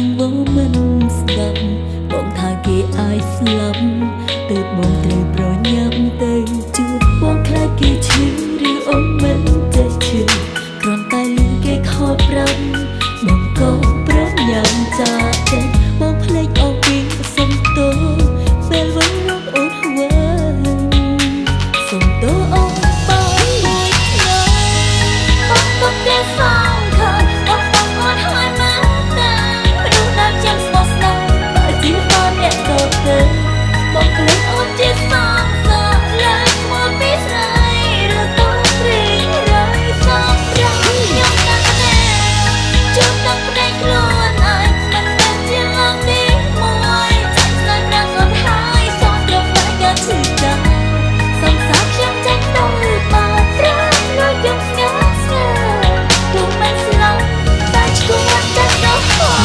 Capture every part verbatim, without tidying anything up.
ងវមិនស្ដាប់បងថាគេអាយស្លាប់ទើបបងត្រូវប្រញាប់ទៅជួបបងខ្លាចគេឈឺឬអូនមិនចេះឈឺគ្រាន់តែលឺគេខលប្រាប់បងក៏ប្រញាប់ចាចេះបងភ្លេចអស់ពីសុំទោពេលវិញរកអូនវិញសុំទោអូនបងមួយថ្ងៃបងក៏គេសងខើបងបងអត់ហើយមកតែមនុស្សដែលចាំស្មោះស្នេហ៍បើជាបងអ្នកទៅទៅបងភ្លេចអូនជាសងសឡើយមកពីស្រីឬទៅព្រីរៃសំរាំខ្ញុំតែតែជួបតែផ្នែកខ្លួនអើយមិនមែនជាឡើងទីមួយចាក់ស្នេហ៍ដល់អត់ហើយសងត្រឹមតែការឈឺចាំសង្សារខ្ញុំចេញទៅមកត្រឹមនៅយកស្ងាត់ស្ងាត់ទូមិនស្លាប់តែឈួរតែទៅហោ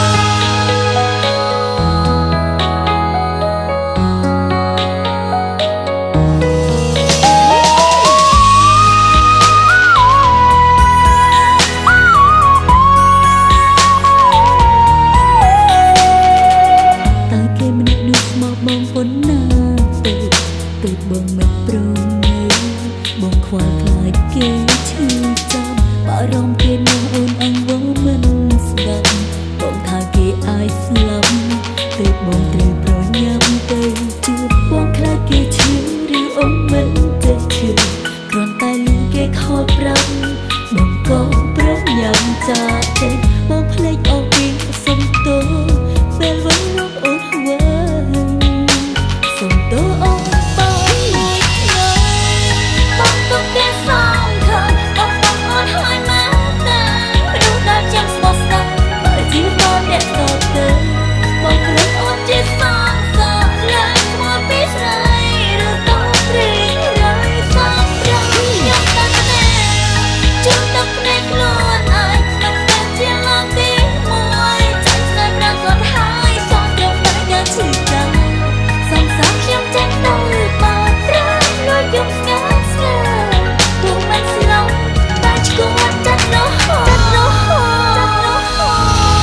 បងប៉ុណ្ណាទៅទៅបងមិនព្រមនៅបងខ្វល់ខ្លាចគេឈឺចាំបារម្ភគេនោះអូនអញវមិនស្ដាប់បងថាគេអាយស្លាប់ទៅបងត្រូវប្រញាប់ទៅជួបបងខ្លាចគេឈឺឬអូនមិនចេះឈឺគ្រាន់តែលឺគេខលប្រាប់បងក៏ប្រញាប់ចាចេះបងភ្លេចអស់ពីសុំទោពេលវិញរកអូនវិញសុំទោអូនបងមួយថ្ងៃបងក៏គេសងខើបងបងអត់ហើយមកតែមនុស្សដែលចាំស្មោះស្នេហ៍បើជាបងអ្នកទៅទៅបងភ្លេចអូនជាសងសឡើយមកពីស្រីឬទៅព្រីរៃសំរាំខ្ញុំតែតែជួបតែផ្នែកខ្លួនអើយមិនមែនជាឡើងទីមួយចាក់ស្នេហ៍ដល់អត់ហើយសងត្រឹមតែការឈឺចាំសង្សារខ្ញុំចេញទៅមកត្រឹមនៅយកស្ងាត់ស្ងាត់ទូមិនស្លាប់តែឈួរតែទៅហោតែទៅហោតែទៅហោ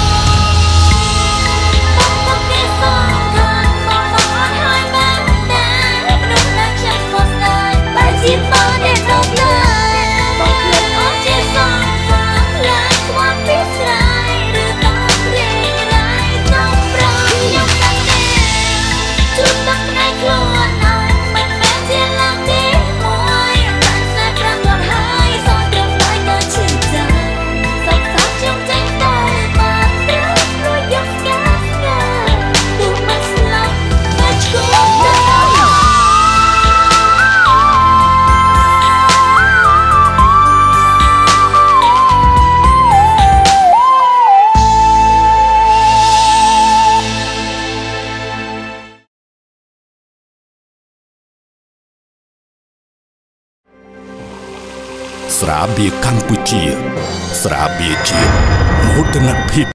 បងក៏គេសងខាងបងបងអត់ហើយមកតែមនុស្សដែលខ្ញុំស្មោះស្នេហ៍បើជាបងអ្នកទៅលើបងភ្លេចអូនជាសងខាងឡើយខ្វល់ពីស្រីឬទៅព្រីរៃសំរាំខ្ញុំតែតែជួបតែផ្នែកខ្លួនអើយមិនមែនជាឡើងទីមួយតែស្នេហ៍ប្រាំអត់ហើយសងត្រឹមតែការឈឺចាំសង្សារខ្ញុំចេញទៅមកត្រឹមរួចយកស្ងាត់ស្ងាត់ទូមិនស្លាប់តែឈួរតែទៅស្រាបៀរកម្ពុជាស្រាបៀរជាតិមោទនភាព